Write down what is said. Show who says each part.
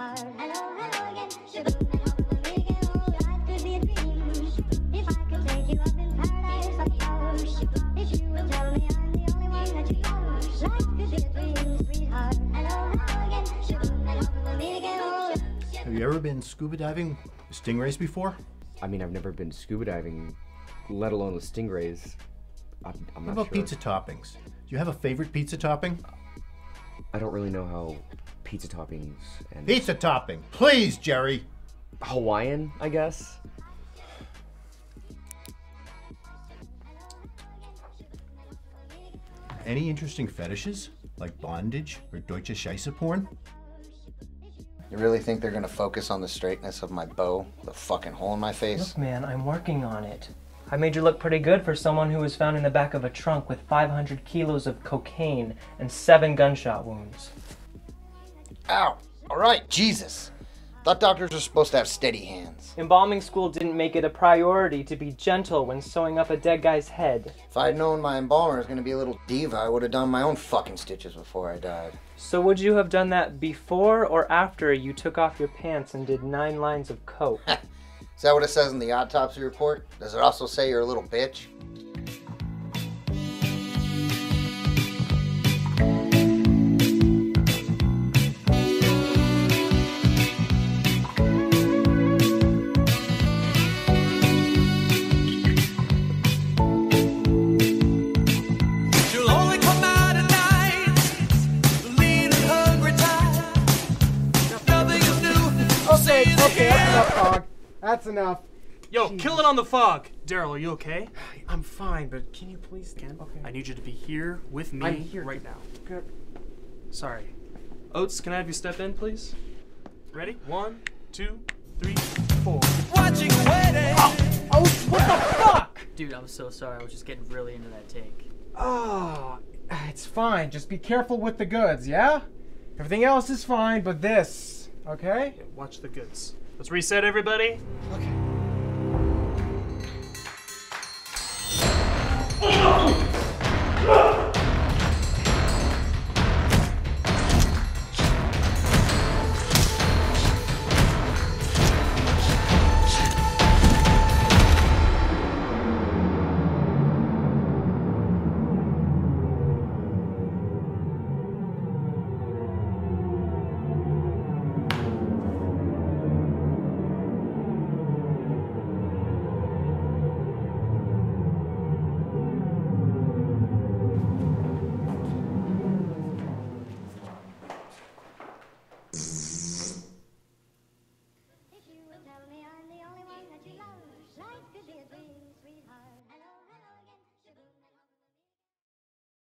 Speaker 1: sweetheart. Hello, hello again. Shaboom, and hopefully we can all ride to be a dream. If I could take you up in paradise, I suppose. If you would tell me I'm the only one that you know. Life could be a dream, sweetheart. Hello, hello again. Shaboom, and hopefully we can all.
Speaker 2: Have you ever been scuba diving with stingrays before?
Speaker 3: I mean, I've never been scuba diving, let alone with stingrays. I'm
Speaker 2: What
Speaker 3: not
Speaker 2: about
Speaker 3: sure.
Speaker 2: pizza toppings? Do you have a favorite pizza topping?
Speaker 3: I don't really know how pizza toppings and
Speaker 2: Pizza topping, please, Jerry.
Speaker 3: Hawaiian, I guess.
Speaker 2: Any interesting fetishes like bondage or Deutsche Scheisse porn?
Speaker 4: You really think they're gonna focus on the straightness of my bow with a fucking hole in my face?
Speaker 5: Look, man, I'm working on it. I made you look pretty good for someone who was found in the back of a trunk with 500 kilos of cocaine and 7 gunshot wounds.
Speaker 4: Ow! Alright, Jesus! Thought doctors were supposed to have steady hands.
Speaker 5: Embalming school didn't make it a priority to be gentle when sewing up a dead guy's head.
Speaker 4: If I'd known my embalmer was gonna be a little diva, I would have done my own fucking stitches before I died.
Speaker 5: So would you have done that before or after you took off your pants and did 9 lines of coke?
Speaker 4: Is that what it says in the autopsy report? Does it also say you're a little bitch?
Speaker 6: Okay, that's enough, dog. That's enough.
Speaker 7: Yo,
Speaker 6: Jeez.
Speaker 7: kill it on the fog. Daryl, are you okay?
Speaker 6: I'm fine, but can you please stand? Okay.
Speaker 7: I need you to be here with me
Speaker 6: I'm here.
Speaker 7: right now.
Speaker 6: Good.
Speaker 7: Sorry. Oates, can I have you step in, please? Ready? 1, 2, 3, 4.
Speaker 8: Watching wedding.
Speaker 6: Oh, what the fuck?
Speaker 9: Dude, I'm so sorry. I was just getting really into that take.
Speaker 6: Oh, it's fine. Just be careful with the goods, yeah? Everything else is fine, but this, okay?
Speaker 7: Yeah, watch the goods. Let's reset, everybody.
Speaker 6: Okay.